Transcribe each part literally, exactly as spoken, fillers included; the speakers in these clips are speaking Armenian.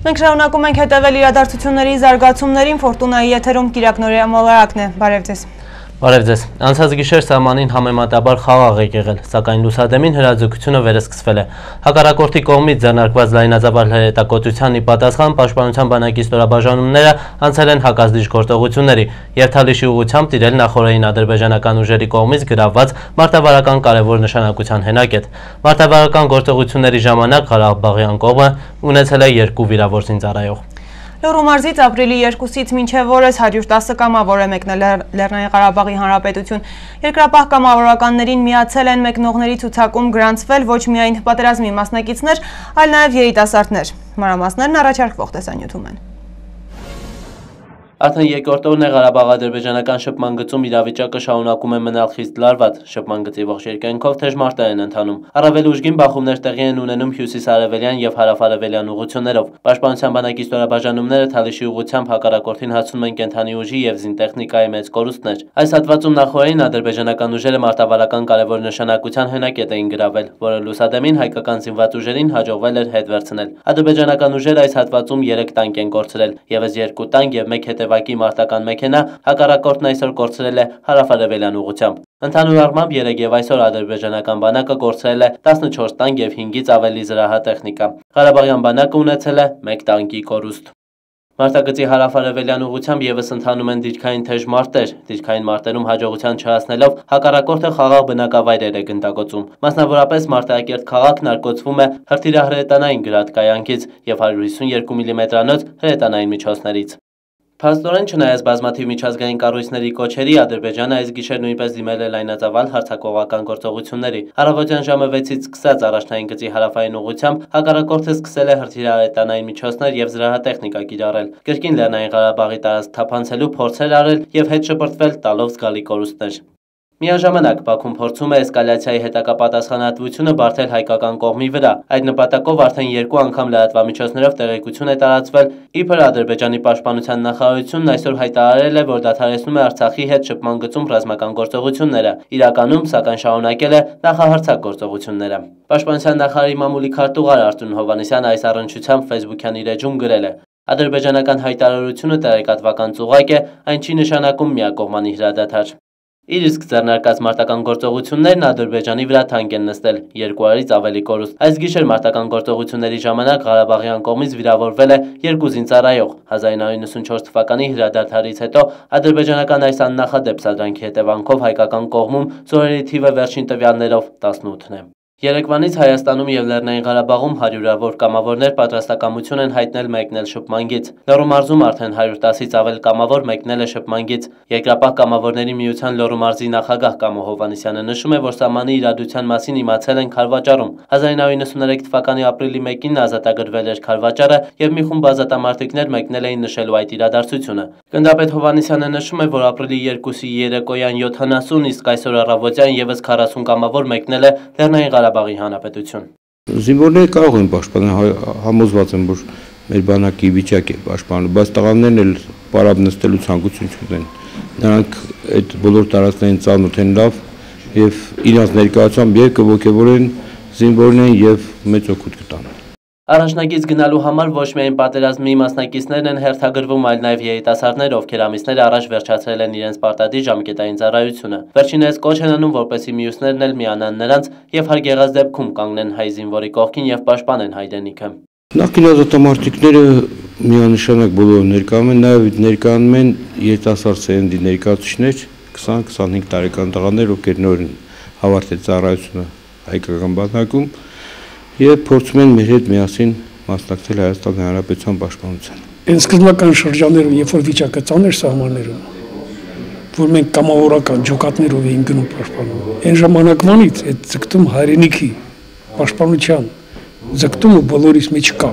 Մենք շարունակում ենք հետևել իրադարձությունների զարգացումներին, Ֆորտունայի եթերում Կիրակ Նորեյա մոլորակն է, բարև ձեզ։ Բարև ձեզ, անցած գիշեր սահմանին համեմատաբար խաղաղ է եղել, սակայն լուսադեմին հրաձգությունը վերսկսվել է։ Հակառակորդի կողմից ձեռնարկված լայնածավալ հրետակոծության ի պատասխան պաշտպանության բանակի ստորաբաժանումները անցել են հակազդիժ գործողությունների և Թալիշի ուղղությամբ տիրել նախօրեին ադրբեջանական ուժերի կողմից գրավված մարտավարական կարևոր նշանակության հենակետ։ Մարտավարական գործողությունների ժամանակ Ղարաբաղյան կողմը ունեցել է երկու վիրավոր զինծառայող։ Լոռու մարզից ապրիլի երկուսից մինչև օրս հարյուր տասը կամավոր է մեկնել Լեռնային Ղարաբաղի Հանրապետություն։ Երկրապահ կամավորականներին միացել են մեկնողների ցուցակում գրանցվել ոչ միայն պատերազմի մասնակիցներ, այլ նաև երիտասարդներ։ Մանրամասներն առաջարկվող տեսանյութում են։ Արդեն երկրորդ օրն է Ղարաբաղ-ադրբեջանական շփման գծում իրավիճակը շարունակում է մնալ խիստ լարված։ Շփման գծի ողջ երկայնքով թեժ մարտեր են ընթանում։ Առավել ուժգին բախումներ տեղի են ունենում հյուսիս-արևելյան և հարավ-արևելյան ուղղություններով։ Պաշտպանության բանակի ստորաբաժանումները Թալիշի ուղղությամբ հակառակորդին հացնում են կենդանի ուժի և զինտեխնիկայի մեծ կորուստներ։ Այս հատվածում նախօրեին ադրբեջանական ուժերը մարտավարական կարևոր նշանակության հենակետ էին գրավել, որը լուսադեմին հայկական զինված ուժերին հաջողվել էր հետ վերցնել։ Ադրբեջանական ուժերը այս հատվածում երեք տանկ են կորցրել, ևս երկու տանկ և մեկ հետևակի մարտական մեքենա հակառակորդն այսօր կորցրել է հարավ-արևելյան ուղղությամբ։ Ընդհանուր առմամբ երեկ և այսօր ադրբեջանական բանակը կորցրել է տասնչորս տանկ և հինգից ավելի զրահատեխնիկա։ Ղարաբաղյան բանակը ունեցել է մեկ տանկի կորուստ։ Մարտագծի հարավ-արևելյան ուղղությամբ ևս ընթանում են դիրքային թեժ մարտեր։ Դիրքային մարտերում հաջողության չհասնելով հակառակորդը խաղաղ բնակավայրեր է գնդակոծում։ Մասնավորապես Մարտակերտ քաղաքն արկոծվում է հրթիռահրետանային գրադկայանքից և հարյուր հիսունյոթ միլիմետրանոց հրետանային միջոցներից։ Փաստորեն, չնայած բազմաթիվ միջազգային կառույցների կոչերի, Ադրբեջանը այս գիշեր նույնպես դիմել է լայնածավալ հարձակողական գործողությունների։ Առավոտյան ժամը վեցից սկսած առաջնային գծի հարավային ուղղությամբ հակառակորդը սկսել է հրթիռահրետանային միջոցներ և զրահատեխնիկա կիրառել։ Կրկին Լեռնային Ղարաբաղի տարածք թափանցելու փորձեր արել և հետ շպրտվել տալով զգալի կորուստներ։ Միաժամանակ Բաքուն փորձում է էսկալացիայի հետագա պատասխանատվությունը բարթել հայկական կողմի վրա։ Այդ նպատակով արդեն երկու անգամ լրատվամիջոցներով տեղեկություն է տարածվել, իբր Ադրբեջանի պաշտպանության նախարարությունն այսօր հայտարարել է, որ դադարեցնում է Արցախի հետ շփման գծում ռազմական գործողությունները, իրականում սակայն շարունակել է նախահարձակ գործողությունները։ Պաշտպանության նախարարի մամուլի քարտուղար Արտյոմ Հովհաննիսյանը այս առնչությամբ Facebook-յան իր էջում գրել է. Ադրբեջանական հայտարարությունը տեղեկատվական ծուղակ է, այն չի նշանակում միակողմանի հրադադար։ Իր իսկ ձեռնարկած մարտական գործողություններն Ադրբեջանի վրա թանկ են նստել, երկու հարյուրից ավելի կորուստ։ Այս գիշեր մարտական գործողությունների ժամանակ Ղարաբաղյան կողմից վիրավորվել է երկու զինծառայող։ հազար նոյ հարյուր նվաթ թվականի հրադադարից հետո ադրբեջանական այս աննախադեպ սադրանքի հետևանքով հայկական կողմում զոհերի թիվը վերջին տվյալներով տասնութն է։ Երեկվանից Հայաստանում և Լեռնային Ղարաբաղում հարյուրավոր կամավորներ պատրաստակամություն են հայտնել մեկնել շփման գիծ։ Լոռու մարզում արդեն հարյուր տասից ավել կամավոր մեկնել է շփման գիծ։ Երկրապահ կամավորների միության Լոռու մարզի նախագահ Կամո Հովհաննիսյանը նշում է, որ սահմանի իրադրության մասին իմացել են Քարվաճառում։ հազար նոյ հարյուր նվաթ թվականի ապրիլի մեկին ազատագրվել էր Քարվաճառը և մի խումբ ազատամարտիկներ մեկնել էին նշելու այդ իրադարձությունը։ Գնդապետ Հովհաննիսյանը նշում է, որ ապրիլի երկուսի երեկոյան յոթանասուն, իսկ այսօր առավոտյան ևս քառասուն կամավոր մեկնել է Լեռնային Ղարաբաղի Հանրապետություն։ Զինվորները կարող են պաշտպանել, համոզված եմ, որ մեր բանակի վիճակ է պաշտպանել, բայց տղաներն էլ պարապ նստելու ցանկություն չունեն։ Նրանք այդ բոլոր տարածքներին ծանոթ են լավ եւ իրենց ներկայությամբ եւ կողքեվորեն զինվորներին եւ մեծ օգուտ կտան։ Առաջնագիծ գնալու համար ոչ միայն պատերազմի մասնակիցներն են հերթագրվում, այլ նաև երիտասարդներ, ովքեր ամիսներ առաջ վերջացրել են իրենց պարտադիր ժամկետային ծառայությունը։ Վերջինս կոչ են անում, որպեսզի մյուսներն էլ միանան նրանց եւ հարգեղած դեպքում կանգնեն հայ զինվորի կողքին եւ պաշտպանեն հայրենիքը։ Նախկին ազատամարտիկները միանշանակ բոլորը ներկայանում են, նաև ներկայանում են երիտասարդ սերնդի ներկայացուցիչներ, քսան քսանհինգ տարեկան տղաներ, ովքեր նոր հավաքել ծառայությունը հայկական բանակում եւ փորձում են մեր հետ միասին մասնակցել Հայաստանի Հանրապետության պաշտպանությանը։ Այն սկզբնական շրջաններում, երբ որ վիճակը ծանր սահմաններում, որ մենք կամավորական ջոկատներով էին գնում պաշտպանում, այն ժամանակվանից այդ ձգտում հայրենիքի պաշտպանության ձգտումը բոլորիս մեջ կա։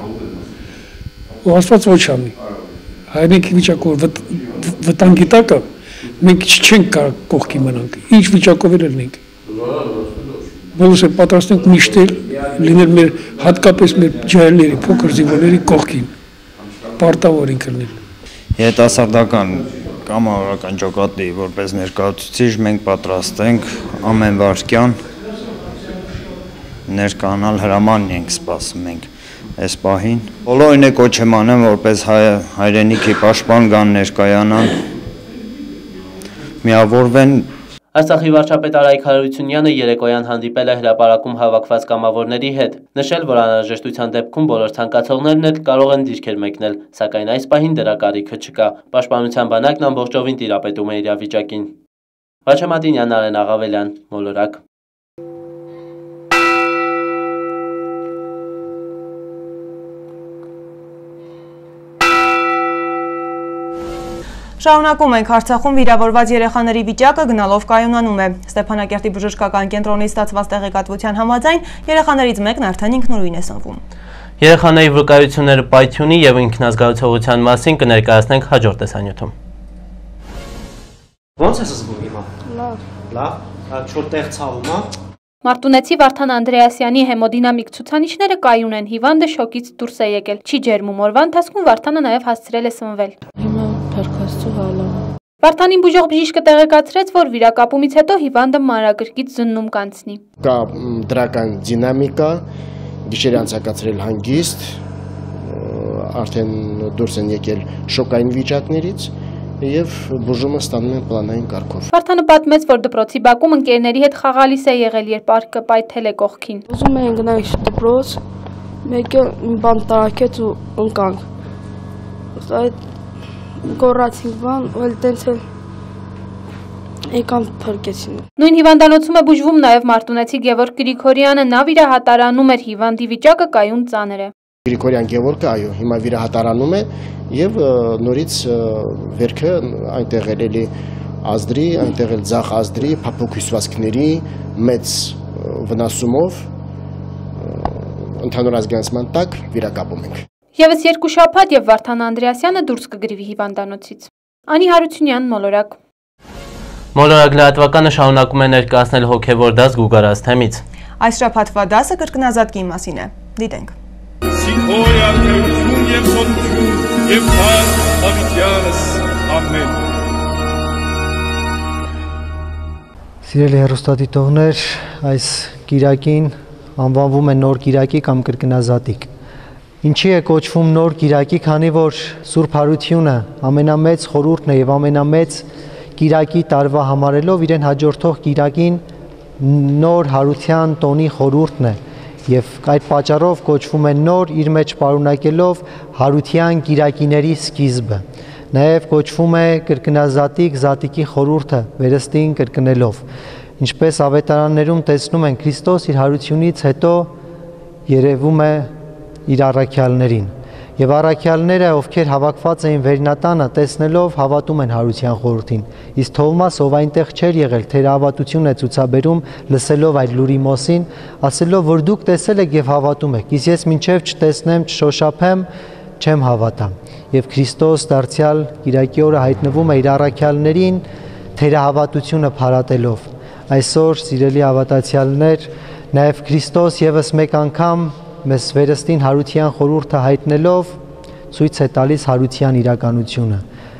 Ու Աստված ոչ անի։ Հայրենիքի վիճակով վտանգի տակը մենք չենք կարող կողքի մնանք։ Ինչ վիճակով էլ լինենք։ Բոլորս էլ պատրաստ ենք միշտ լինել մեր հատկապես մեր ջահելների, փոքր զինվորների կողքին։ Պարտավոր ենք լինել։ Երիտասարդական կամավորական ջոկատի որպես ներկայացուցիչ մենք պատրաստ ենք ամեն վայրկյան ներկանալ հրամանն ենք սպասում ենք։ այս պահին։ Բոլորին է կոչ եմ անեմ, որպես հայրենիքի պաշտպան գան ներկայանան, միավորվեն։ Արցախի վարչապետ Արայք Հարությունյանը երեկոյան հանդիպել է հրապարակում հավաքված կամավորների հետ, նշել, որ անհրաժեշտության դեպքում բոլոր ցանկացողներն էլ կարող են դիրքեր մեկնել, սակայն այս պահին դրա կարիքը չկա։ Պաշտպանության բանակն ամբողջովին տիրապետում է իրավիճակին։ Վաչե Մատինյան, Արեն Աղավելյան, Մոլորակ։ Շարունակում ենք, Արցախում վիրավորված երեխաների վիճակը գնալով կայունանում է։ Ստեփանակերտի բժշկական կենտրոնից ստացված տեղեկատվության համաձայն երեխաներից մեկն արդեն ինքնուրույն է սնվում։ Երեխաների վկայությունները պայթյունի և ինքնազգացողության մասին կներկայացնենք հաջորդ տեսանյութում։ Ոնց ես զգում հիմա։ Լավ։ Լավ, չորտեղ ցավում է։ Մարտունեցի Վարդան Անդրեասյանի հեմոդինամիկ ցուցանիշները կայուն են, հիվանդը շոկից դուրս է եկել։ Չի ջերմում, օրվա ընթացքում Վարդանը նաև հասցրել է սնվել։ Հիմա փառքաստու հալա։ Վարդանին բուժող բժիշկը տեղեկացրեց, որ վիրակապումից հետո հիվանդը մանրակրկիտ զննում կանցնի։ Կա դրական դինամիկա, գիշերը անցկացրել հանգիստ, արդեն դուրս են եկել շոկային վիճակներից և բուժումը ստանում են պլանային կարգով։ Վարդանը պատմեց, որ դպրոցի բակում ընկերների հետ խաղալիս է եղել, երբ արկը պայթել է կողքին։ Ուզում էին գնանք դպրոց, մեկը մի բան տարակեց ու ընկանք։ Այդ գոռացինք բան, ու էլ տենց էլ եկան փրկեցին։ Նույն հիվանդանոցում է բուժվում նաև մարտունեցի Գևորգ Գրիգորյանը, նա վիրահատարանում էր, հիվանդի վիճակը կայուն ծանր է։ Գրիգորյան Գևորգը, այո, հիմա վիրահատարանում է և նորից վերքը այնտեղ էլի ազդրի, այնտեղ էլ ձախ ազդրի, փափուկ հյուսվածքների մեծ վնասումով ընդհանուր ազգանացման տակ վիրակապում ենք։ Եվս երկու շաբաթ և Վարդան Անդրեասյանը դուրս կգրվի հիվանդանոցից։ Անի Հարությունյան, Մոլորակ։ Մոլորակ լրատվականը շարունակում է ներկայացնել հոգևոր դաս Գուգարաց թեմից։ Այս շաբաթվա դասը կրկնազատկի մասին է։ Դիտենք։ Սինքոյ արդեություն և սոտություն և պար հավիտյանս ամեն։ Սիրելի հեռուստադիտողներ, այս կիրակին անվանվում է նոր կիրակի կամ կրկնազատիկ։ Ինչի է կոչվում նոր կիրակի, քանի որ Սուրբ Հարությունը ամենամեծ խորհուրդն է և ամենամեծ կիրակի տարվա համարելով իրեն հաջորդող կիրակին նոր հարության տոնի խորհուրդն է և այդ պատճառով կոչվում է նոր, իր մեջ պարունակելով հարության կիրակիների սկիզբը։ Նաև կոչվում է կրկնազատիկ, զատիկի խորհուրդը վերստին կրկնելով։ Ինչպես ավետարաններում տեսնում են, Քրիստոս իր հարությունից հետո երևում է իր առաքյալներին։ Եվ առաքյալները, ովքեր հավաքված էին վերնատանը, տեսնելով հավատում են հարության խորհրդին։ Իսկ Թովմաս, ով այնտեղ չէր եղել, թերահավատություն է ցուցաբերում, լսելով այդ լուրի մասին, ասելով, որ դուք տեսել եք եւ հավատում եք, իսկ ես մինչև չտեսնեմ, չշոշափեմ, չեմ հավատա։ Եվ Քրիստոս դարձյալ Կիրակի օրը հայտնվում է իր առաքյալներին թերահավատությունը փարատելով։ Այսօր, սիրելի հավատացյալներ, նաեւ Քրիստոս եւս մեկ անգամ մեզ վերստին հարության խորհուրդը հայտնելով ցույց է տալիս հարության իրականությունը։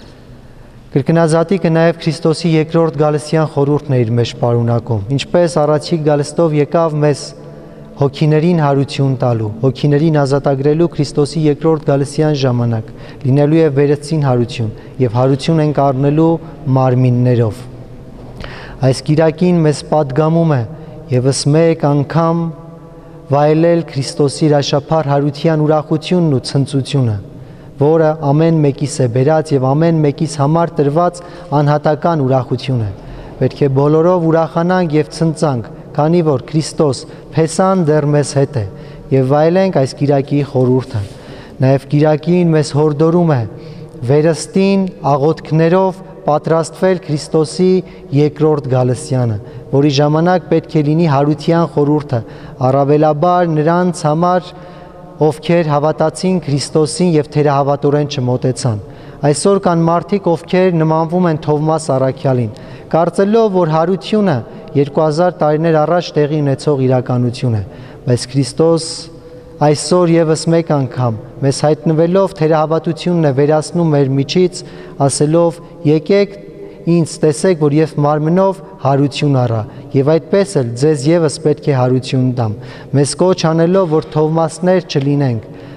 Կրկնազատիկը նաև Քրիստոսի երկրորդ գալստյան խորհուրդն է իր մեջ պարունակում, ինչպես առաջիկ գալստով եկավ մեզ հոգիներին հարություն տալու, հոգիներին ազատագրելու Քրիստոսի երկրորդ գալստյան ժամանակ, լինելու է վերստին հարություն և հարություն ենք առնելու մարմիններով։ Այս կիրակին մեզ պատգամում է ևս մեկ անգամ վայելել Քրիստոսի հրաշափառ հարության ուրախությունն ու ցնծությունը, որը ամեն մեկիս է բերած եւ ամեն մեկիս համար տրված անհատական ուրախություն է։ Պետք է բոլորով ուրախանանք եւ ցնծանք, քանի որ Քրիստոս փեսան դեռ մեզ հետ է եւ վայելենք այս կիրակի խորհուրդը։ Նաեւ կիրակին մեզ հորդորում է վերստին աղոթքներով պատրաստվել Քրիստոսի երկրորդ գալստյանը, որի ժամանակ պետք է լինի հարության խորհուրդը, առավելաբար նրանց համար, ովքեր հավատացին Քրիստոսին և թերահավատորեն չմոտեցան։ Այսօր կան մարդիկ, ովքեր նմանվում են Թովմաս առաքյալին, կարծելով, որ հարությունը երկու հազար տարիներ առաջ տեղի ունեցող իրականություն է, բայց Քրիստոս այսօր եւս մեկ անգամ մեզ հայտնվելով թերահավատությունն է վերացնում մեր միջից, ասելով եկեք ինձ տեսեք, որ եւ մարմնով հարություն առա եւ այդպես էլ ձեզ եւս պետք է հարություն տամ, մեզ կոչ անելով, որ Թովմասներ չլինենք,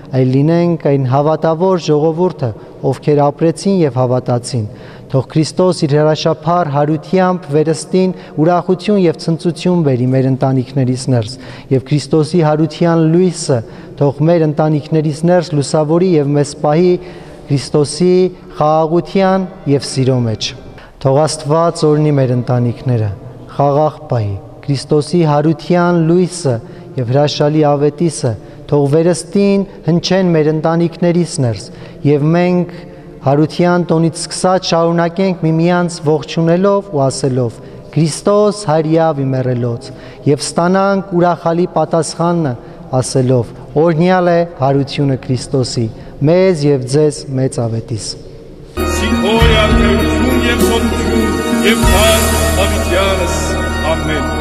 այլ լինենք այն հավատավոր ժողովուրդը, ովքեր ապրեցին եւ հավատացին։ Թող Քրիստոս իր հրաշափառ հարությամբ վերստին ուրախություն եւ ցնծություն բերի մեր ընտանիքներից ներս, եւ Քրիստոսի հարության լույսը թող մեր ընտանիքներից ներս լուսավորի եւ մեզ պահի Քրիստոսի խաղաղության եւ սիրո մեջ։ Թող Աստված օրհնի մեր ընտանիքները, խաղաղ պահի Քրիստոսի հարության լույսը եւ հրաշալի ավետիսը թող վերստին հնչեն մեր ընտանիքներից ներս եւ մենք հարության տոնից սկսած շարունակենք միմյանց ողջունելով ու ասելով Քրիստոս հարյավ իմերելոց եւ ստանանք ուրախալի պատասխանը ասելով օրհնյալ է հարությունը Քրիստոսի մեզ եւ ձեզ մեծ ավետիս Սինքոյ արդյունություն եւ սոտություն եւ փառք հավիտյանս ամեն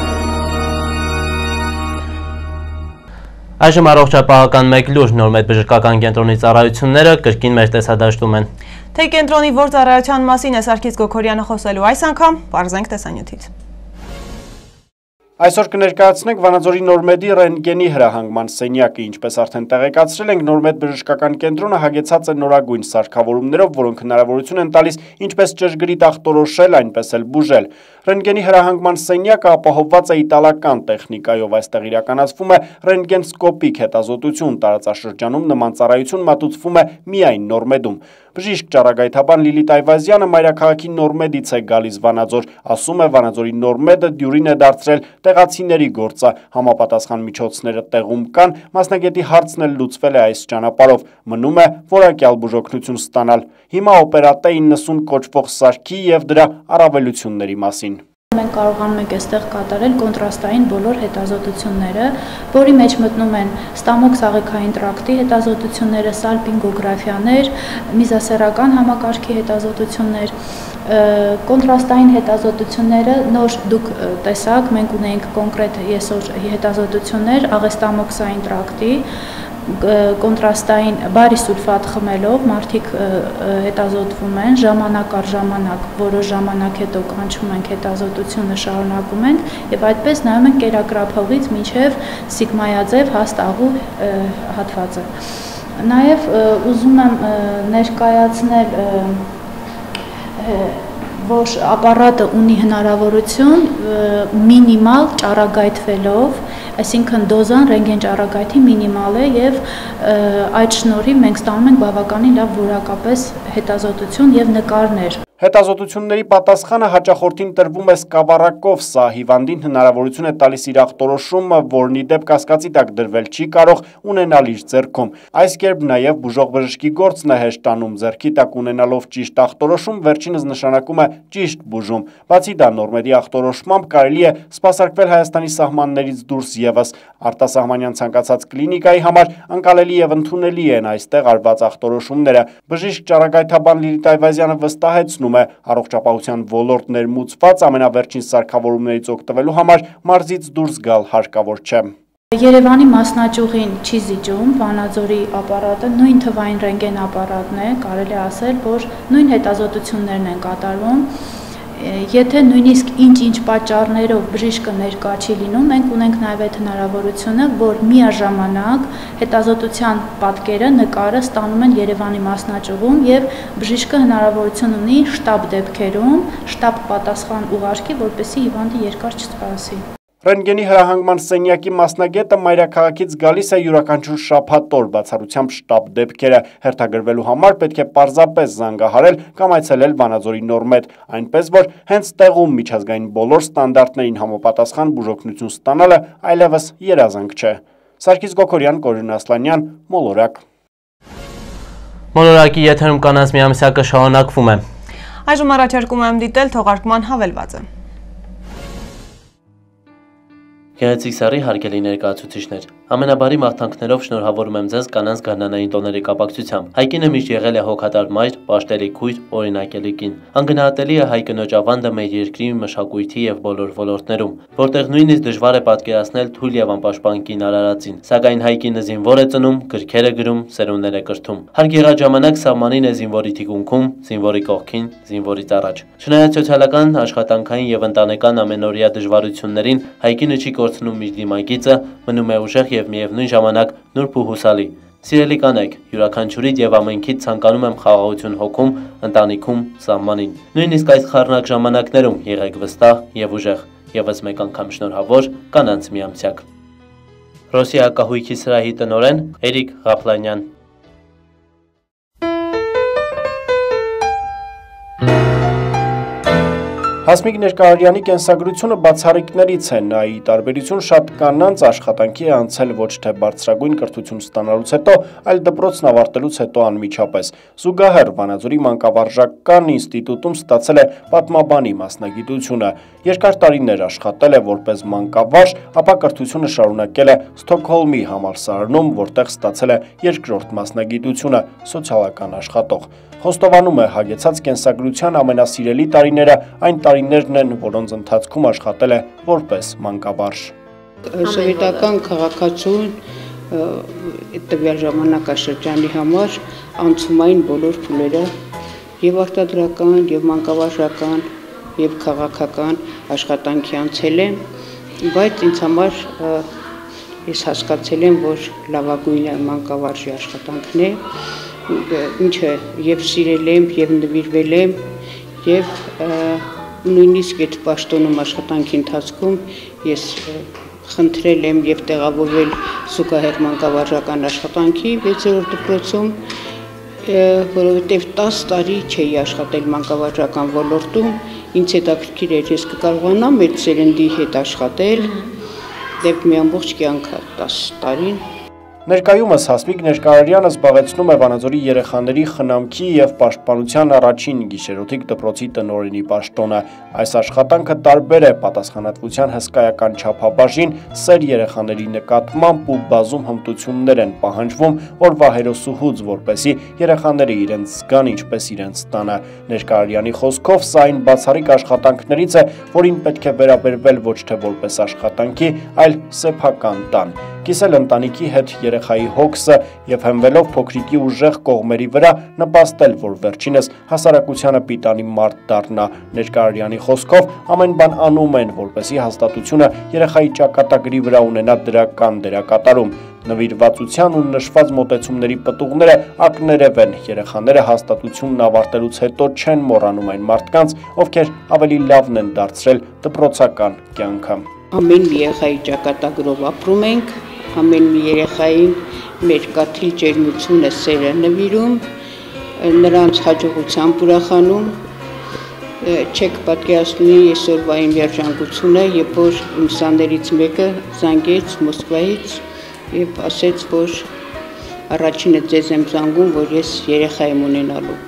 Այժմ առողջապահական մեկ լուր նորմետ բժշկական կենտրոնի ծառայությունները կրկին մեր տեսադաշտում են։ Թե կենտրոնի որ ծառայության մասին է Սարգիս Գոքորյանը խոսելու այս անգամ, պարզենք տեսանյութից։ Այսօր կներկայացնենք Վանաձորի Նորմեդի ռենտգենի հրահանգման սենյակը, ինչպես արդեն տեղեկացրել ենք, Նորմեդ բժշկական կենտրոնը հագեցած է նորագույն սարքավորումներով, որոնք հնարավորություն են տալիս ինչպես ճշգրիտ ախտորոշել, այնպես էլ բուժել։ Ռենտգենի հրահանգման սենյակը ապահովված է իտալական տեխնիկայով, այստեղ իրականացվում է ռենտգենսկոպիկ հետազոտություն, տարածաշրջանում նման ծառայություն մատուցվում է միայն Նորմեդում։ Բժիշկ ճառագայթաբան Լիլիթ Այվազյանը մայրաքաղաքի Նորմեդից է գալիս Վանաձոր, ասում է Վանաձորի Նորմեդը դյուրին է դարձրել տեղացիների գործը, համապատասխան միջոցները տեղում կան, մասնագետի հարցն էլ լուծվել է այս ճանապարհով, մնում է որակյալ բուժօգնություն ստանալ։ Հիմա օպերատե իննսուն կոչվող սարքի եւ դրա առավելությունների մասին։ Մենք կարողանում ենք այստեղ կատարել կոնտրաստային բոլոր հետազոտությունները, որի մեջ մտնում են ստամոք սաղեքային տրակտի հետազոտությունները, սալպինգոգրաֆիաներ, միզասեռական համակարգի հետազոտություններ, կոնտրաստային հետազոտությունները նոր դուք տեսաք, մենք ունենք կոնկրետ եսօր հետազոտություններ աղեստամոքսային տրակտի, կոնտրաստային բարի սուլֆատ խմելով մարդիկ հետազոտվում են, ժամանակ առ ժամանակ, որոշ ժամանակ հետո կանչում ենք հետազոտությունը շարունակում ենք եւ այդպես նայում ենք կերակրափողից մինչեւ սիգմայաձև հաստ աղու հատվածը։ Նաեւ ուզում եմ ներկայացնել որ ապարատը ունի հնարավորություն մինիմալ ճառագայթվելով, այսինքն դոզան ռենտգեն ճառագայթի մինիմալ է եւ այդ շնորհիվ մենք ստանում ենք բավականին լավ որակապես հետազոտություն եւ նկարներ։ Հետազոտությունների պատասխանը հաճախորդին տրվում է սկավառակով, սա հիվանդին հնարավորություն է տալիս իր ախտորոշումը, որն ի դեպ կասկածի տակ դրվել չի կարող ունենալ իր ձեռքում։ Այս կերպ նաև բուժող բժշկի գործն է հեշտանում, ձեռքի տակ ունենալով ճիշտ ախտորոշում, վերջինս նշանակում է ճիշտ բուժում։ Բացի դա, Նորմեդի ախտորոշմամբ կարելի է սպասարկվել Հայաստանի սահմաններից դուրս ևս։ Արտասահմանյան ցանկացած կլինիկայի համար ընկալելի եւ ընդունելի են այստեղ արված ախտորոշումները։ Բժիշկ ճառագայթաբան Լիլիթ Այվազյանը վստահեցնում է առողջապահության ոլորտ ներմուծված ամենավերջին սարքավորումներից օգտվելու համար մարզից դուրս գալ հարկավոր չէ։ Երևանի մասնաճյուղին չի զիջում, Վանաձորի ապարատը նույն թվային ռենտգեն ապարատն է, կարելի է ասել, որ նույն հետազոտություններն են կատարվում։ Եթե նույնիսկ ինչ-ինչ պատճառներով բժիշկը ներկա չի լինում, մենք ունենք նաև այդ հնարավորությունը, որ միաժամանակ հետազոտության պատկերը, նկարը ստանում են Երևանի մասնաճյուղում եւ բժիշկը հնարավորություն ունի շտաբ դեպքերում շտաբ պատասխան ուղարկի, որպեսզի հիվանդը երկար չսպասի։ Ռենտգենի հրահանգման սենյակի մասնագետը մայրաքաղաքից գալիս է յուրաքանչյուր շաբաթօր, բացառությամբ շտաբ դեպքերը հերթագրվելու համար պետք է պարզապես զանգահարել կամ այցելել Վանաձորի Նորմեդ, այնպես որ հենց տեղում միջազգային բոլոր ստանդարտներին համապատասխան բուժօգնություն ստանալը այլևս երազանք չէ։ Սարգիս Գոքորյան, Կորյուն Ասլանյան, Մոլորակ։ Մոլորակի եթերում կանանց միամսյակը շարունակվում է։ Այժմ առաջարկում եմ դիտել թողարկման հավելվածը։ Գեղեցիկ սեռի հարգելի ներկայացուցիչներ, ամենաբարի մաղթանքներով շնորհավորում եմ ձեզ կանանց գարնանային տոների կապակցությամբ։ Հայկինը միշտ եղել է հոգատար մայր, պաշտելի քույր, օրինակելի կին։ Անգնահատելի է հայ կնոջ ավանդը մեր երկրի մշակույթի եւ բոլոր ոլորտներում, որտեղ նույնիսկ դժվար է պատկերացնել թույլ եւ անպաշտպան կին արարածին։ Սակայն հայ կինը զինվոր է ծնում, գրքեր է գրում, սերունդներ է կրթում։ Հարկ եղած ժամանակ սահմանին է զինվորի թիկունքում, զինվորի կողքին, զինվորից առաջ։ Չնայած սոցիալական, աշխատանքային եւ ընտանեկան ամենօրյա դժվարություններին, հայ կինը չի կորցնում իր դիմագիծը, մնում է ուժեղ եւ միևնույն ժամանակ նուրբ ու հուսալի։ Սիրելի կանայք, յուրաքանչյուրիդ եւ ամենքիդ ցանկանում եմ խաղաղություն հոգում, ընտանիքում, սահմանին։ Նույնիսկ այս խառնակ ժամանակներում եղեք վստահ եւ ուժեղ։ Եվս մեկ անգամ շնորհավոր կանանց միամսյակ։ Ռոսիա կահույքի սրահի տնօրեն Էրիկ Ղափլանյան։ Հասմիկ Ներկարարյանի կենսագրությունը բացառիկներից է, նա ի տարբերություն շատ կանանց աշխատանքի է անցել ոչ թե բարձրագույն կրթություն ստանալուց հետո, այլ դպրոցն ավարտելուց հետո անմիջապես։ Զուգահեռ Վանաձորի մանկավարժական ինստիտուտում ստացել է պատմաբանի մասնագիտությունը։ Երկար տարիներ աշխատել է որպես մանկավարժ, ապա կրթությունը շարունակել է Ստոկհոլմի համալսարանում, որտեղ ստացել է երկրորդ մասնագիտությունը՝ սոցիալական աշխատող։ Խոստովանում է հագեցած կենսագրության ամենասիրելի տարիները այն տարիներն են, որոնց ընթացքում աշխատել է որպես մանկավարժ։ Սովետական քաղաքացուն տվյալ ժամանակաշրջանի համար անցումային բոլոր փուլերը եւ արտադրական, եւ մանկավարժական, եւ քաղաքական աշխատանքի անցել եմ, բայց ինձ համար ես հասկացել եմ, որ լավագույնը մանկավարժի աշխատանքն է, ինչը եւ սիրել եմ, եւ նվիրվել եմ, եւ նույնիսկ այդ պաշտոնում աշխատանքի ընթացքում ես խնդրել եմ եւ տեղավորվել զուգահեռ մանկավարժական աշխատանքի վեցերորդ դպրոցում, որովհետեւ տասը տարի չէի աշխատել մանկավարժական ոլորտում, ինձ հետաքրքիր էր, ես կկարողանամ այդ սերնդի հետ աշխատել, դեպ մի ամբողջ կյանք տասը տարին։ Ներկայումս Հասմիկ Ներկարարյանը զբաղեցնում է Վանաձորի երեխաների խնամքի եւ պաշտպանության առաջին գիշերօթիկ դպրոցի տնօրենի պաշտոնը։ Այս աշխատանքը տարբեր է պատասխանատվության հսկայական չափաբաժին, սեր երեխաների նկատմամբ ու բազում հմտություններ են պահանջվում օրվա հերոսուհուց, որպեսզի երեխաները իրենց զգան ինչպես իրենց տանը։ Ներկարարյանի խոսքով սա այն բացառիկ աշխատանքներից է, որին պետք է վերաբերվել ոչ թե որպես աշխատանքի, այլ սեփական տան։ Կիսել ընտանիքի հետ երեխայի հոգսը եւ հենվելով փոքրիկի ուժեղ կողմերի վրա նպաստել, որ վերջինս հասարակությանը պիտանի մարդ դառնա։ Ներկարարյանի խոսքով ամեն բան անում են, որպեսզի հաստատությունը երեխայի ճակատագրի վրա ունենա դրական դերակատարում։ Նվիրվածության ու նշված մոտեցումների պտուղները ակներև են, երեխաները հաստատությունն ավարտելուց հետո չեն մոռանում այն մարդկանց, ովքեր ավելի լավն են դարձրել դպրոցական կյանքը։ Ամեն երեխայի ճակատագրով ապրում ենք, ամեն մի երեխային մեր կաթիլ ջերմությունը սերը նվիրում, նրանց հաջողությամբ ուրախանում, չեք պատկերացնի այսօրվա իմ երջանկությունը, երբ որ իմ սաներից մեկը զանգեց Մոսկվայից եւ ասեց, որ առաջինը ձեզ եմ զանգում, որ ես երեխա եմ ունենալու։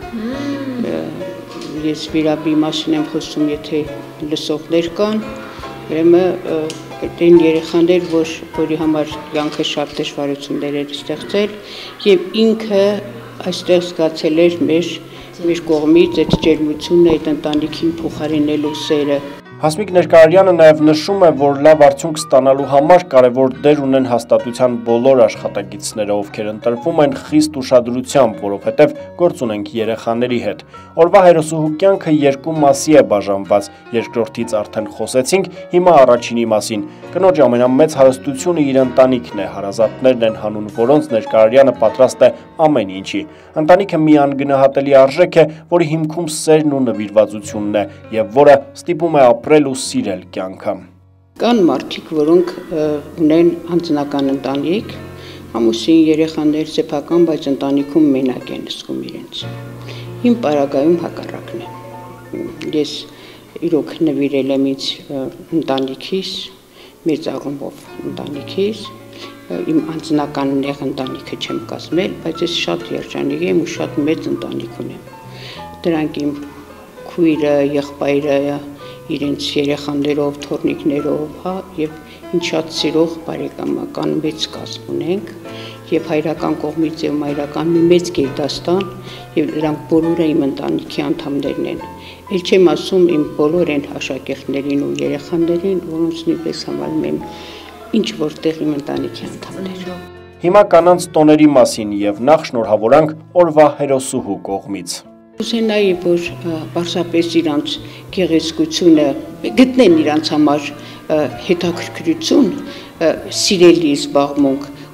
Ես վիրաբի մասին եմ խոսում, եթե լսողներ կան, ուրեմն այն երեխաներ, որ որի համար կյանքը շատ դժվարություններ էր ստեղծել եւ ինքը այստեղ զգացել էր մեր մեր կողմից այդ ջերմությունը, այդ ընտանիքին փոխարինելու սերը։ Հասմիկ Ներկարարյանը նաև նշում է, որ լավ արդյունք ստանալու համար կարևոր դեր ունեն հաստատության բոլոր աշխատակիցները, ովքեր ընտրվում են խիստ ուշադրությամբ, որովհետև գործ ունենք երեխաների հետ։ Օրվա հերոսուհու կյանքը երկու մասի է բաժանված, երկրորդից արդեն խոսեցինք, հիմա առաջինի մասին։ Կնոջ ամենամեծ հարստությունը իր ընտանիքն է, հարազատներն են, հանուն որոնց Ներկարարյանը պատրաստ է ամեն ինչի։ Ընտանիքը մի անգնահատելի արժեք է, որի հիմքում սերն ու նվիրվածությունն է, եւ որը ստիպում է ապրել ու սիրել կյանքը։ Կան մարդիկ, որոնք ունեն անձնական ընտանիք, ամուսին երեխաներ, սեփական, բայց ընտանիքում մենակ են զգում իրենց։ Իմ պարագայում հակառակն է։ Ես իրոք նվիրել եմ ինձ ընտանիքիս, մեծ առումով ընտանիքիս, իմ անձնական նեղ ընտանիքը չեմ կազմել, բայց ես շատ երջանիկ եմ ու շատ մեծ ընտանիք ունեմ։ Դրանք իմ քույրը, եղբայրը, իրենց երեխաներով, թոռնիկներով, հա, եւ ինչ շատ սիրող բարեկամական մեծ կազմ ունենք, եւ հայրական կողմից եւ մայրական մի մեծ գերդաստան, եւ նրանք բոլորը իմ ընտանիքի անդամներն են։ Էլ չեմ ասում իմ բոլոր այն աշակերտներին ու երեխաներին, որոնց նույնպես համարում եմ ինչ որտեղ իմ ընտանիքի անդամներ։ Հիմա կանանց տոների մասին եւ նախ շնորհավորանք օրվա հերոսուհու կողմից։ Ուզենայի, որ պարզապես իրանց գեղեցկությունը գտնեն իրանց համար հետաքրքրություն, սիրելի զբաղմունք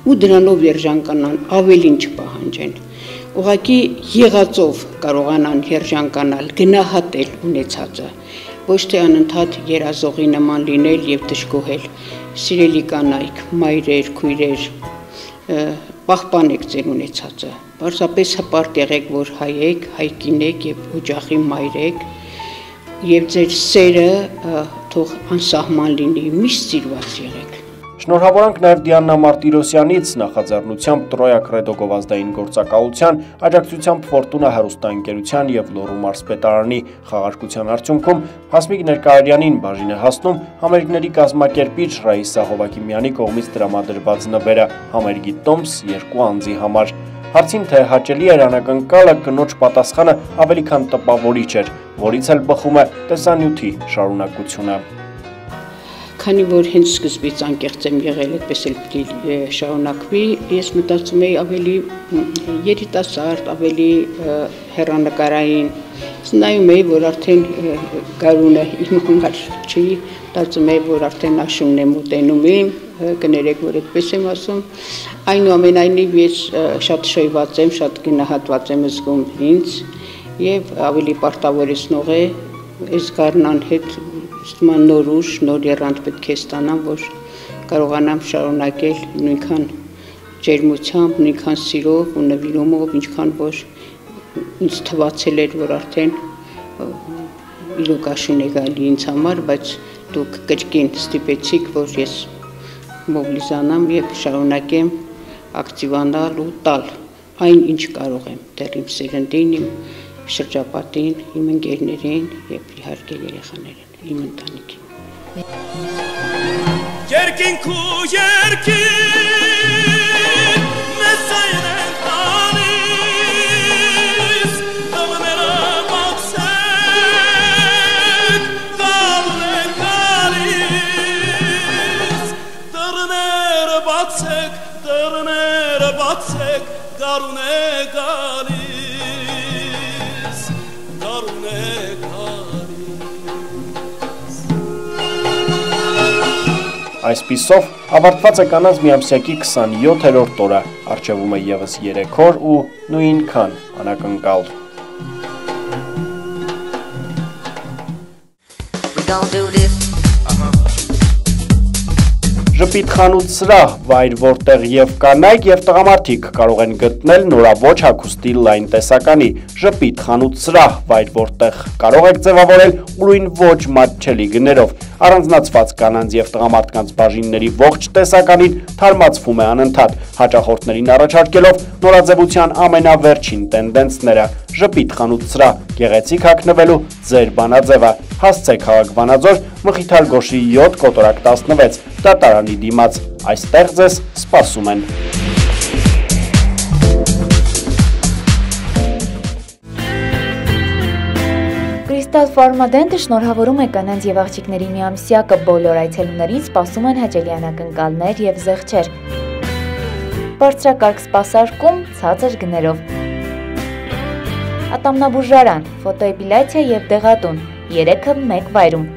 ու դրանով երջանկանան, ավելին չպահանջեն։ Ուղղակի եղածով կարողանան երջանկանալ, գնահատել ունեցածը, ոչ թե անընդհատ երազողի նման լինել եւ դժգոհել։ Սիրելի կանայք, մայրեր, քույրեր, պահպանեք ձեր ունեցածը։ Պարզապես հպարտ եղեք, որ հայ եք, հայկին եք եւ օջախի մայր եք, եւ ձեր սերը թող անսահման լինի, միշտ սիրված եղեք։ Շնորհավորանք նաև Դիանա Մարտիրոսյանից նախաձեռնությամբ Տրոյա Կրեդո գովազդային գործակալության, աջակցությամբ Ֆորտունա հեռուստաընկերության եւ Լոռու մարզպետարանի խաղարկության արդյունքում Հասմիկ Ներկայարյանին բաժին է հասնում համերգների կազմակերպիչ Ռաիսա Հովակիմյանի կողմից տրամադրված նվերը համերգի տոմս երկու անձի համար։ Հարցին թե հաճելի էր անակնկալը, կնոջ պատասխանը ավելի քան տպավորիչ էր, որից էլ բխում է տեսանյութի շարունակությունը։ Քանի որ հենց սկզբից անկեղծ եմ եղել, այդպես էլ պիտի շարունակվի, ես մտածում էի ավելի երիտասարդ, ավելի հեռանկարային, նայում էի, որ արդեն գարունը իմ համար չի, մտածում էի, որ արդեն աշունն եմ ուտենում իմ, կներեք, որ այդպես եմ ասում, այնուամենայնիվ ես շատ շոյված եմ, շատ գնահատված եմ զգում ինձ եւ ավելի պարտավորեցնող է այս գարնան հետ Ստման նոր ուժ, նոր եռանդ պետք է ստանամ, որ կարողանամ շարունակել նույնքան ջերմությամբ, նույնքան սիրով ու նվիրումով, ինչքան որ ինձ թվացել էր, որ արդեն իրոք աշուն է գալի ինձ համար, բայց դուք կրկին ստիպեցիք, որ ես մոբիլիզանամ եւ շարունակեմ ակտիվանալ ու տալ այն, ինչ կարող եմ դեռ իմ սերնդին, իմ շրջապատին, իմ ընկերներին եւ իհարկե երեխաներին։ Իմ ընտանիքին։ Երկինք ու երկին մեզ այն են տալիս, դողները բացեք, գալն է գալիս, դռները բացեք, դռները բացեք, գարուն է գալիս, գարուն է գալիս։ Այսպիսով ավարտված է կանանց միամսյակի քսանյոթերորդ օրը, առջևում է ևս երեք օր ու նույնքան անակնկալ։ Ժպիտ խանութ սրահ, վայր որտեղ եւ կանայք եւ տղամարդիկ կարող են գտնել նորաոճ հագուստի լայն տեսականի։ Ժպիտ խանութ սրահ, վայր որտեղ կարող եք ձևավորել ուրույն ոչ մատչելի գներով։ Առանձնացված կանանց եւ տղամարդկանց բաժինների ողջ տեսականին թարմացվում է անընդհատ, հաճախորդներին առաջարկելով նորաձևության ամենավերջին տենդենսները։ Ժպիտ խանութ սրահ, գեղեցիկ հագնվելու ձեր բանաձևը։ Հասցեք քաղաք Վանաձոր, Մխիթար Գոշի յոթ կոտորակ տասնվեց, դատարանի դիմաց, այստեղ ձեզ սպասում են։ Կրիստալ Ֆարմադենտը շնորհավորում է կանանց եւ աղջիկների միամսյակը, բոլոր այցելուներին սպասում են հաճելի անակնկալներ եւ զեղչեր։ Բարձրակարգ սպասարկում ցածր գներով։ Ատամնաբուժարան, ֆոտոէպիլյացիա եւ դեղատուն, երեքը մեկ վայրում։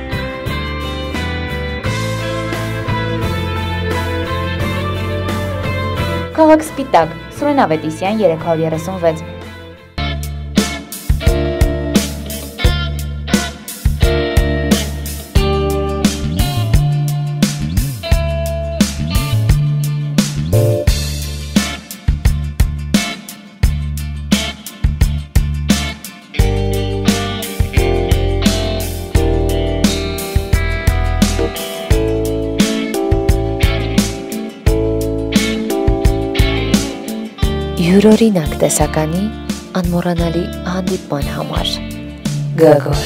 Քաղաք Սպիտակ, Սուրեն Ավետիսյան երեք հարյուր երեսունվեց։ Յուրօրինակ տեսականի անմոռանալի հանդիպման համար։ Գագոր։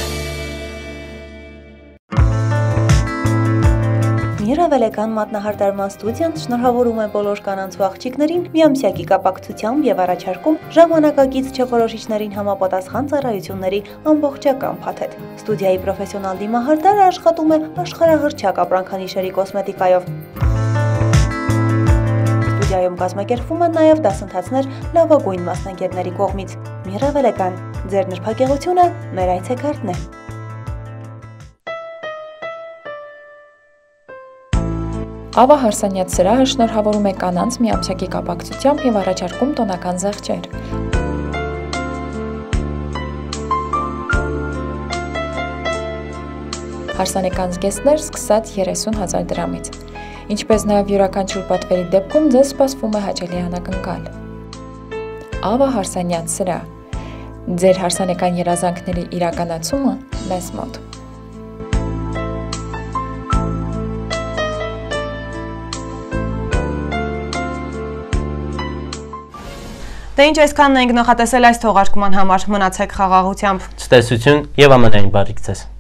Միրավելական մատնահարդարման ստուդիան շնորհավորում է բոլոր կանանց ու աղջիկներին միամսյակի կապակցությամբ եւ առաջարկում ժամանակակից չորոշիչներին համապատասխան ծառայությունների ամբողջական փաթեթ։ Ստուդիայի պրոֆեսիոնալ դիմահարդարը աշխատում է աշխարհահռչակ ապրանքանիշերի կոսմետիկայով։ Ստուդիայում կազմակերպվում են նաև դասընթացներ լավագույն մասնագետների կողմից։ Միրավելական, ձեր նրբագեղությունը մեր այցեքարտն է։ Ավա Հարսանյաց սրահը շնորհավորում է կանանց միամսյակի կապակցությամբ և առաջարկում տոնական զեղչեր։ Հարսանեկան զգեստներ սկսած երեսուն հազար դրամից։ Ինչպես նաև յուրաքանչյուր պատվերի դեպքում ձեզ սպասվում է հաճելի անակնկալ։ Ավա Հարսանյաց սրահ։ Ձեր հարսանեկան երազանքների իրականացումը մեզ մոտ։ Դե ինչ այսքանն ենք նախատեսել այս թողարկման համար, մնացեք խաղաղությամբ։ Ցտեսություն եւ ամենայն բարիք ձեզ։